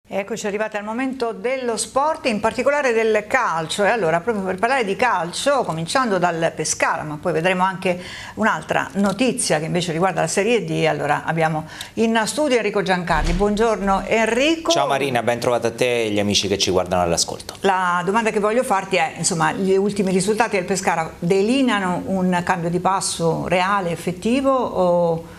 Eccoci arrivati al momento dello sport, in particolare del calcio, e allora proprio per parlare di calcio, cominciando dal Pescara, ma poi vedremo anche un'altra notizia che invece riguarda la Serie D, allora abbiamo in studio Enrico Giancarli. Buongiorno Enrico. Ciao Marina, ben trovata a te e gli amici che ci guardano all'ascolto. La domanda che voglio farti è, insomma, gli ultimi risultati del Pescara delineano un cambio di passo reale, effettivo o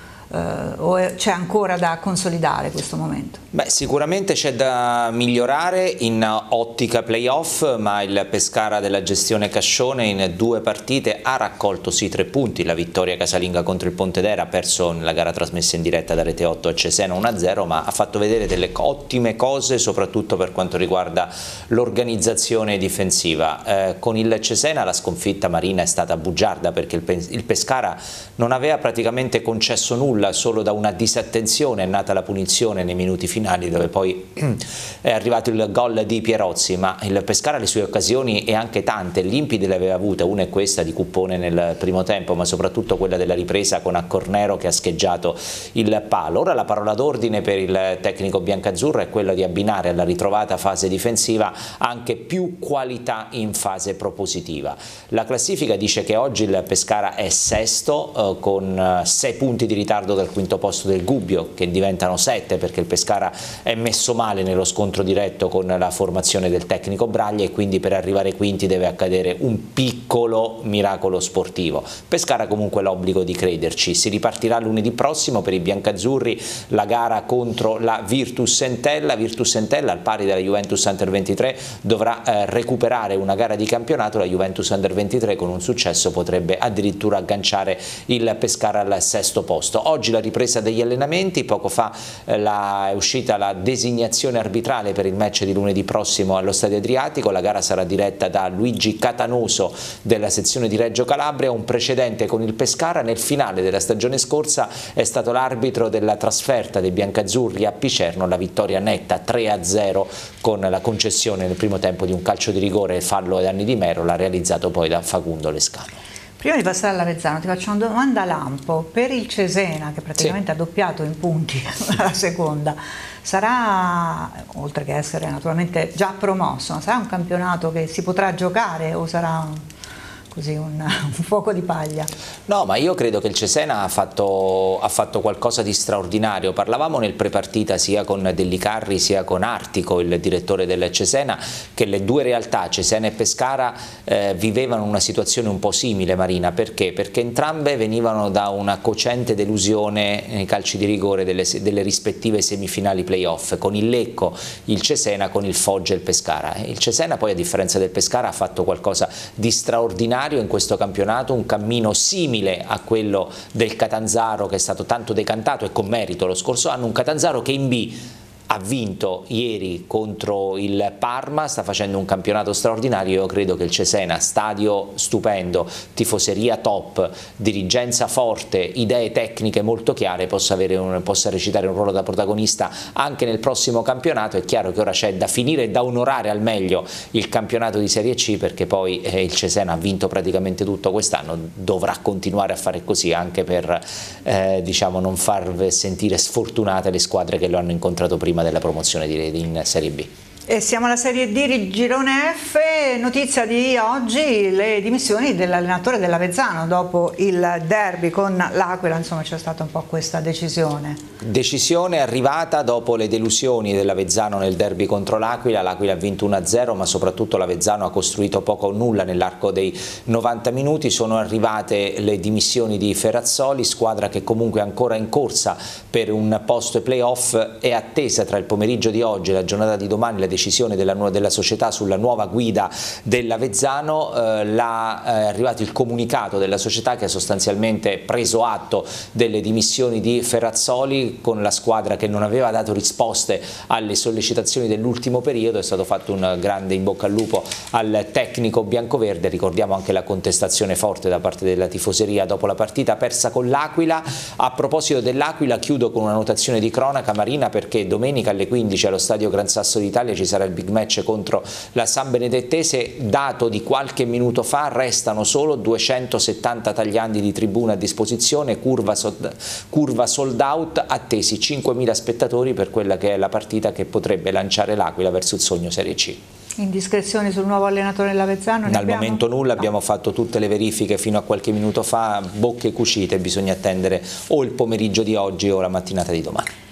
c'è ancora da consolidare questo momento? Beh, sicuramente c'è da migliorare in ottica playoff, ma il Pescara della gestione Cascione in 2 partite ha raccolto sì 3 punti, la vittoria casalinga contro il Pontedera, ha perso nella gara trasmessa in diretta da Rete 8 a Cesena 1-0, ma ha fatto vedere delle ottime cose soprattutto per quanto riguarda l'organizzazione difensiva. Con il Cesena la sconfitta, Marina, è stata bugiarda perché il Pescara non aveva praticamente concesso nulla, solo da una disattenzione è nata la punizione nei minuti finali, dove poi è arrivato il gol di Pierozzi, ma il Pescara le sue occasioni, e anche tante limpide, le aveva avute. Una è questa di Cuppone nel primo tempo, ma soprattutto quella della ripresa con Accornero che ha scheggiato il palo. Ora la parola d'ordine per il tecnico biancazzurro è quella di abbinare alla ritrovata fase difensiva anche più qualità in fase propositiva. La classifica dice che oggi il Pescara è sesto con 6 punti di ritardo dal quinto posto del Gubbio, che diventano 7 perché il Pescara è messo male nello scontro diretto con la formazione del tecnico Braglia, e quindi per arrivare quinti deve accadere un piccolo miracolo sportivo. Pescara comunque l'obbligo di crederci. Si ripartirà lunedì prossimo per i biancazzurri la gara contro la Virtus Entella. Virtus Entella, al pari della Juventus Under 23, dovrà recuperare una gara di campionato. La Juventus Under 23 con un successo potrebbe addirittura agganciare il Pescara al 6º posto. Oggi la ripresa degli allenamenti, poco fa è uscita la designazione arbitrale per il match di lunedì prossimo allo Stadio Adriatico. La gara sarà diretta da Luigi Catanoso della sezione di Reggio Calabria. Un precedente con il Pescara: nel finale della stagione scorsa è stato l'arbitro della trasferta dei biancazzurri a Picerno, la vittoria netta 3-0 con la concessione nel primo tempo di un calcio di rigore e fallo ai danni di Merola, realizzato poi da Facundo Lescano. Prima di passare all'Avezzano ti faccio una domanda lampo. Per il Cesena, che praticamente ha doppiato in punti alla seconda, sarà, oltre che essere naturalmente già promosso, sarà un campionato che si potrà giocare o sarà così un fuoco di paglia? No, ma io credo che il Cesena ha fatto qualcosa di straordinario. Parlavamo nel prepartita sia con Dellicarri sia con Artico, il direttore del Cesena, che le 2 realtà, Cesena e Pescara, vivevano una situazione un po' simile, Marina. Perché? Perché entrambe venivano da una cocente delusione nei calci di rigore delle rispettive semifinali playoff, con il Lecco il Cesena, con il Foggia il Pescara. Il Cesena poi, a differenza del Pescara, ha fatto qualcosa di straordinario in questo campionato, un cammino simile a quello del Catanzaro, che è stato tanto decantato e con merito lo scorso anno, un Catanzaro che in B ha vinto ieri contro il Parma, sta facendo un campionato straordinario. Io credo che il Cesena, stadio stupendo, tifoseria top, dirigenza forte, idee tecniche molto chiare, possa recitare un ruolo da protagonista anche nel prossimo campionato. È chiaro che ora c'è da finire e da onorare al meglio il campionato di Serie C, perché poi il Cesena ha vinto praticamente tutto quest'anno, dovrà continuare a fare così anche per diciamo non far sentire sfortunate le squadre che lo hanno incontrato prima della promozione in Serie B. E siamo alla Serie D, girone F. Notizia di oggi: le dimissioni dell'allenatore dell'Avezzano dopo il derby con l'Aquila. Insomma, c'è stata un po' questa decisione arrivata dopo le delusioni dell'Avezzano nel derby contro l'Aquila. L'Aquila ha vinto 1-0, ma soprattutto l'Avezzano ha costruito poco o nulla nell'arco dei 90 minuti. Sono arrivate le dimissioni di Ferrazzoli, squadra che comunque è ancora in corsa per un post playoff. È attesa tra il pomeriggio di oggi e la giornata di domani la decisione della società sulla nuova guida dell'Avezzano. È arrivato il comunicato della società che ha sostanzialmente preso atto delle dimissioni di Ferrazzoli, con la squadra che non aveva dato risposte alle sollecitazioni dell'ultimo periodo. È stato fatto un grande in bocca al lupo al tecnico biancoverde. Ricordiamo anche la contestazione forte da parte della tifoseria dopo la partita persa con l'Aquila. A proposito dell'Aquila, chiudo con una notazione di cronaca, Marina, perché domenica alle 15 allo stadio Gran Sasso d'Italia ci sarà il big match contro la San Benedettese. Dato di qualche minuto fa, restano solo 270 tagliandi di tribuna a disposizione, curva sold out, attesi 5.000 spettatori per quella che è la partita che potrebbe lanciare l'Aquila verso il sogno Serie C. Indiscrezioni sul nuovo allenatore dell'Avezzano? Al momento nulla, abbiamo fatto tutte le verifiche fino a qualche minuto fa, bocche cucite, bisogna attendere o il pomeriggio di oggi o la mattinata di domani.